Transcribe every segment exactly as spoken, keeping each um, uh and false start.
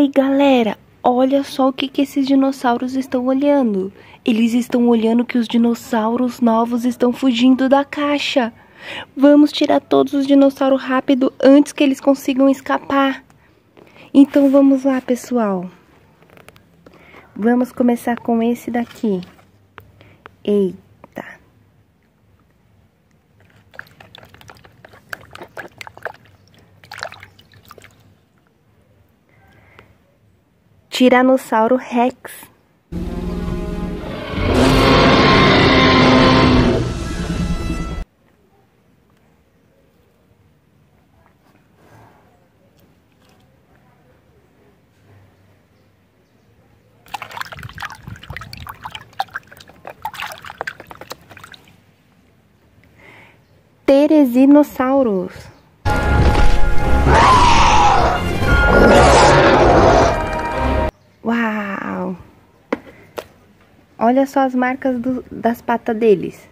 Oi, galera! Olha só o que, que esses dinossauros estão olhando. Eles estão olhando que os dinossauros novos estão fugindo da caixa. Vamos tirar todos os dinossauros rápido antes que eles consigam escapar. Então vamos lá, pessoal. Vamos começar com esse daqui. Eita! Tiranossauro Rex. Teresinossauros. Uau! Olha só as marcas do, das patas deles.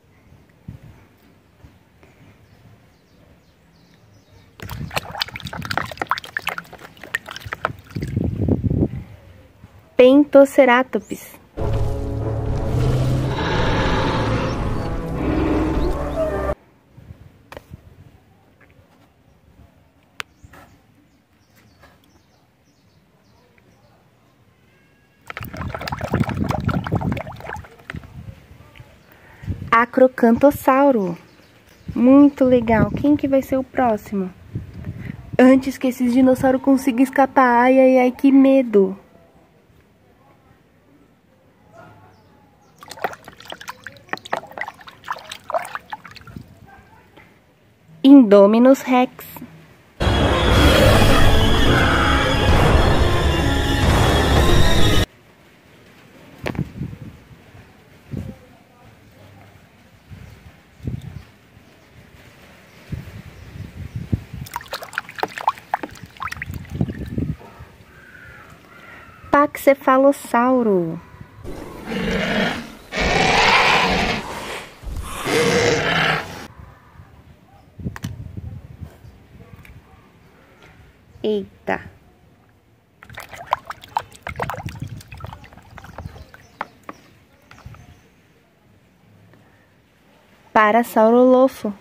Pentoceratops. Acrocantossauro. Muito legal. Quem que vai ser o próximo? Antes que esses dinossauros consigam escapar. Ai, ai, ai, que medo. Indominus Rex. Paxefalossauro. Eita. Parasaurolofo.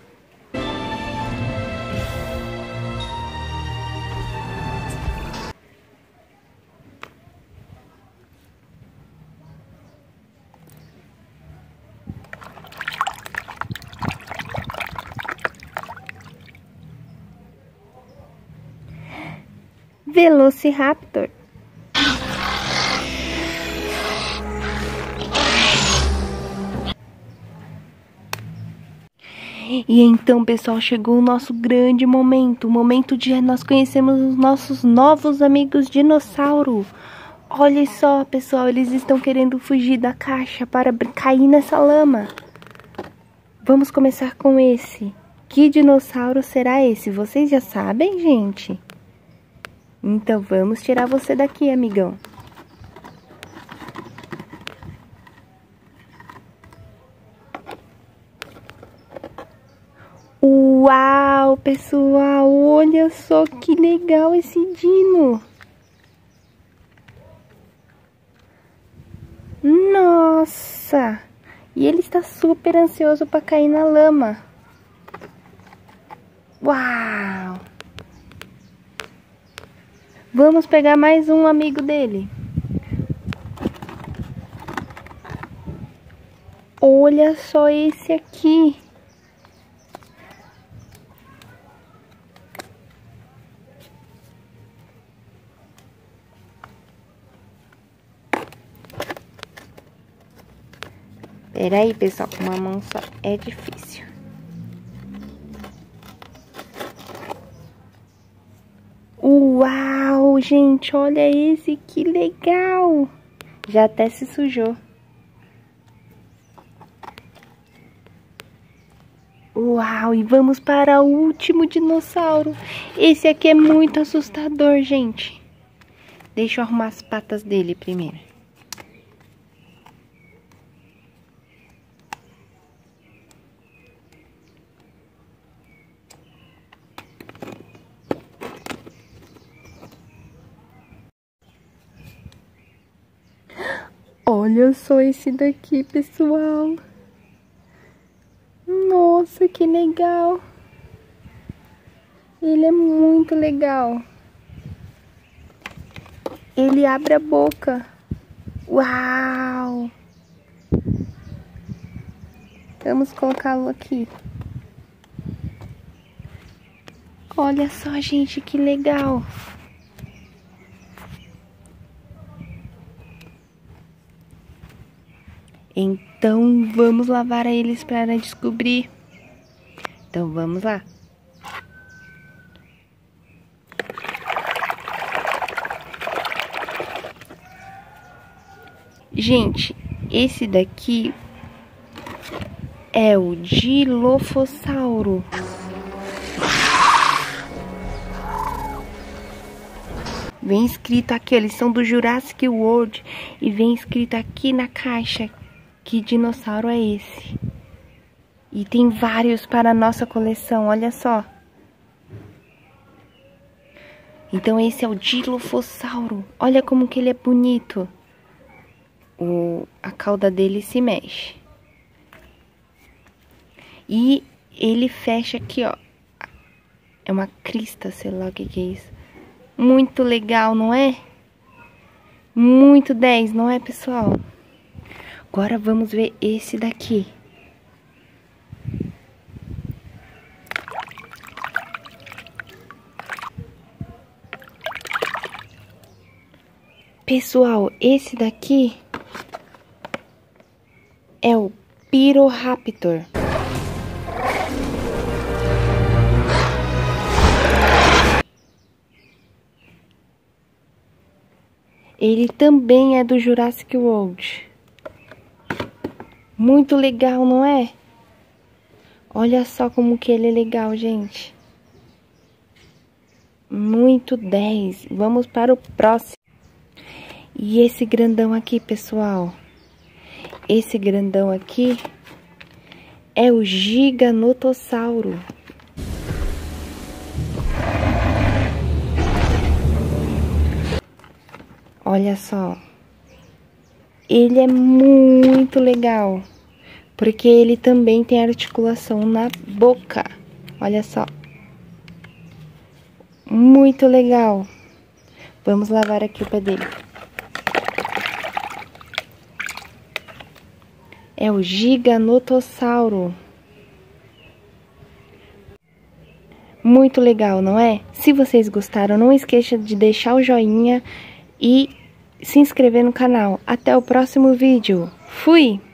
Velociraptor. E então, pessoal, chegou o nosso grande momento, o momento de nós conhecermos os nossos novos amigos dinossauro. Olha só, pessoal, eles estão querendo fugir da caixa para cair nessa lama. Vamos começar com esse. Que dinossauro será esse? Vocês já sabem, gente? Então vamos tirar você daqui, amigão. Uau, pessoal, olha só que legal esse dino. Nossa! E ele está super ansioso para cair na lama. Uau! Vamos pegar mais um amigo dele. Olha só esse aqui. Peraí, pessoal, com uma mão só é difícil. Uau, gente, olha esse, que legal! Já até se sujou. Uau, e vamos para o último dinossauro. Esse aqui é muito assustador, gente. Deixa eu arrumar as patas dele primeiro. Olha só esse daqui, pessoal. Nossa, que legal. Ele é muito legal. Ele abre a boca. Uau! Vamos colocá-lo aqui. Olha só, gente, que legal. Então, vamos lavar eles para descobrir. Então, vamos lá. Gente, esse daqui é o Dilophosauro. Vem escrito aqui, eles são do Jurassic World. E vem escrito aqui na caixa que dinossauro é esse. E tem vários para a nossa coleção, olha só. Então esse é o Dilophosauro. Olha como que ele é bonito. O, a cauda dele se mexe. E ele fecha aqui, ó. É uma crista, sei lá o que que é isso. Muito legal, não é? Muito dez, não é, pessoal? Agora vamos ver esse daqui. Pessoal, esse daqui é o Piroraptor. Ele também é do Jurassic World. Muito legal, não é? Olha só como que ele é legal, gente. Muito dez. Vamos para o próximo. E esse grandão aqui, pessoal. Esse grandão aqui é o Giganotossauro. Olha só. Ele é muito legal. Porque ele também tem articulação na boca. Olha só. Muito legal. Vamos lavar aqui o pé dele. É o Giganotossauro. Muito legal, não é? Se vocês gostaram, não esqueça de deixar o joinha e se inscrever no canal. Até o próximo vídeo. Fui!